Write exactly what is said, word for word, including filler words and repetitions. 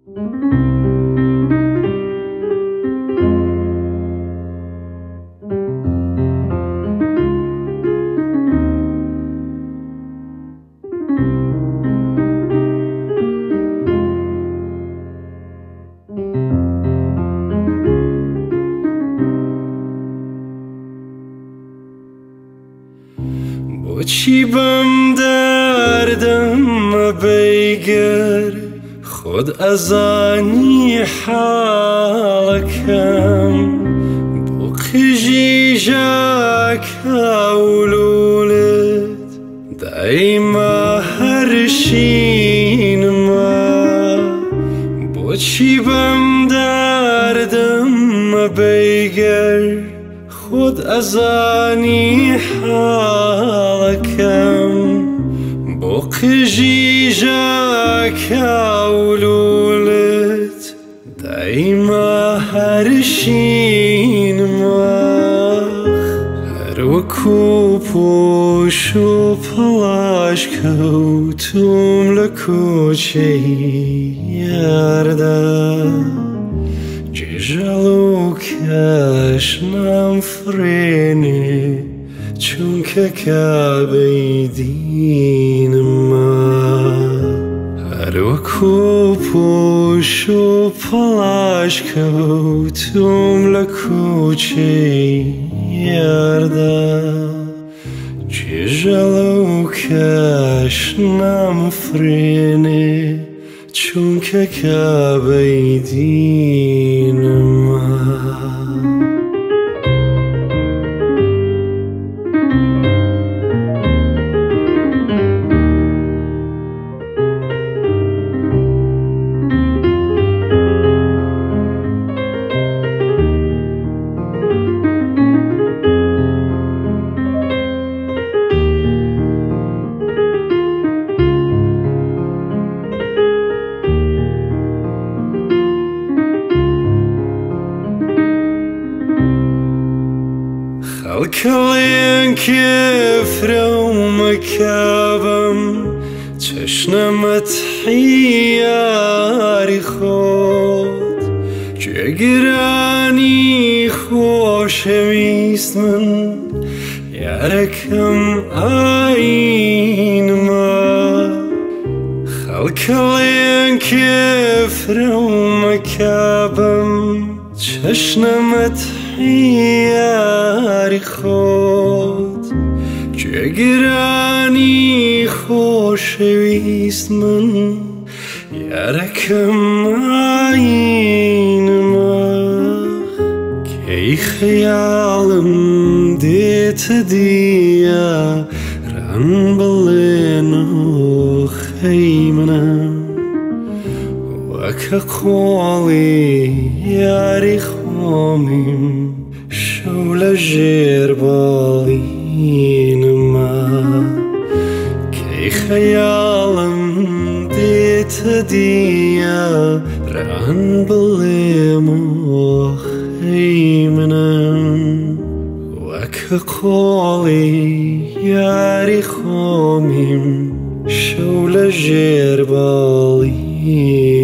چی بم دردم بیگر خود از آنی حالکم بو قجی جاک اولولت دایما هرشین ما بو چی بم دردم بیگر خود از آنی حالکم بو قجی جاک اولولت دایما هرشین ماخ هر وکو پوش و پلاش کوتم لکوچه یارده جلو کشنم فرینه چون که کعبه دین ما هر وکو پوش و پلاش کوتم لکوچه یارده جلو کشنم فرینه چون که کعبه دین ما خلکلین کفرم مکابم چشنمت حیاری خود جگرانی خوشویست من یارکم آین ما خلکلین کفرم مکابم چشنمت حیاری خود جگرانی خوشویست من یارکم آین ماخ کی خیالم دیت دیا رن بلینو خیمنم وک قولی یاری خوامیم شول جیر بالین ما کی خیالم دیت دیا رن بلیم خیمنم وک قولی یاری خوامیم شول جیر بالین